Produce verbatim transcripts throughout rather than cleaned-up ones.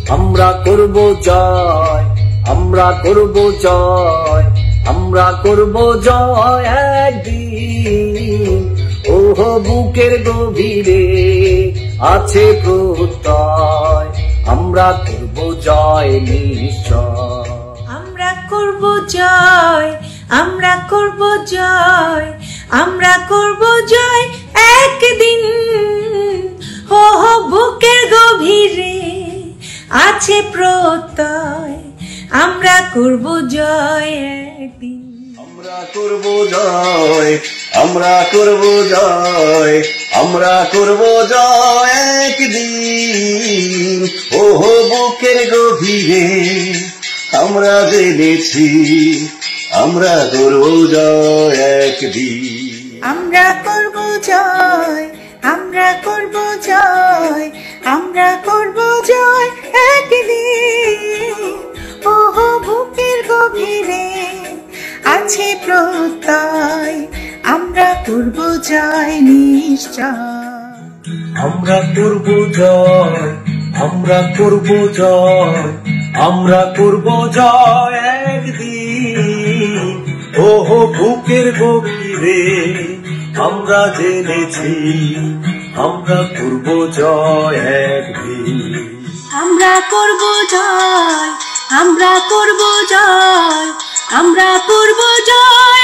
আমরা করব জয়, আমরা করব জয়, আমরা করব জয় একদিন। ওহো বুকের গভীরে আছে প্রত্যয়, আমরা করব জয় নিশ্চয়। আমরা করব জয়, আমরা করব জয়, আমরা করব জয় একদিন। ওহো বুকের গভীরে আছে প্রত্যয়, আমরা করব জয় একদিন। আমরা করব জয়, আমরা করব জয়, আমরা করব জয় একদিন। ওহো বুকের গভীরে আমরা জেনেছি, আমরা করব জয় একদিন। আমরা করব জয়, আমরা করব জয়, আমরা করব জয় একদিন। ওহো বুকের গভীরে আছে প্রত্যয়, আমরা করব জয় নিশ্চয়। আমরা করব জয়, আমরা করব জয়, আমরা করব জয় একদিন। ওহো বুকের গভীরে আমরা জেনেছি, আমরা করব জয় একদিন। আমরা করব জয়, আমরা করব জয়, আমরা করব জয়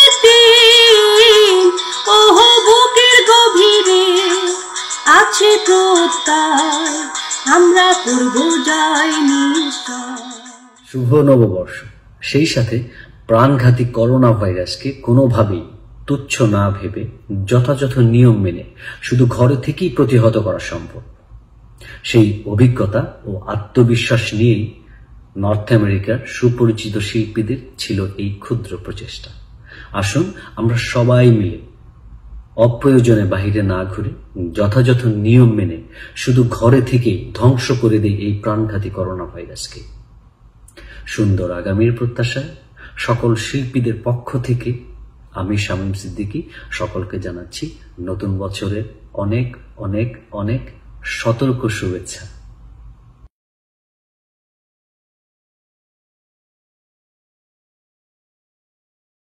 একদিন। ওহো বুকের গভীরে আছে প্রত্যয়, আমরা করব জয় নিশ্চয়। শুভ নববর্ষ, সেই সাথে প্রাণঘাতী করোনা ভাইরাসকে কোনোভাবেই তুচ্ছ না ভেবে যথাযথ নিয়ম মেনে শুধু ঘরে থেকেই প্রতিহত করা সম্ভব। সেই অভিজ্ঞতা ও আত্মবিশ্বাস নিয়েই নর্থ আমেরিকার সুপরিচিত শিল্পীদের ছিল এই ক্ষুদ্র প্রচেষ্টা। আসুন আমরা সবাই মিলে অপ্রয়োজনে বাহিরে না ঘুরে যথাযথ নিয়ম মেনে শুধু ঘরে থেকেই ধ্বংস করে দেয় এই প্রাণঘাতী করোনা ভাইরাসকে। সুন্দর আগামীর প্রত্যাশায় সকল শিল্পীদের পক্ষ থেকে আমি শামীম সিদ্দিকী সকলকে জানাচ্ছি নতুন বছরের অনেক অনেক অনেক সতর্ক শুভেচ্ছা।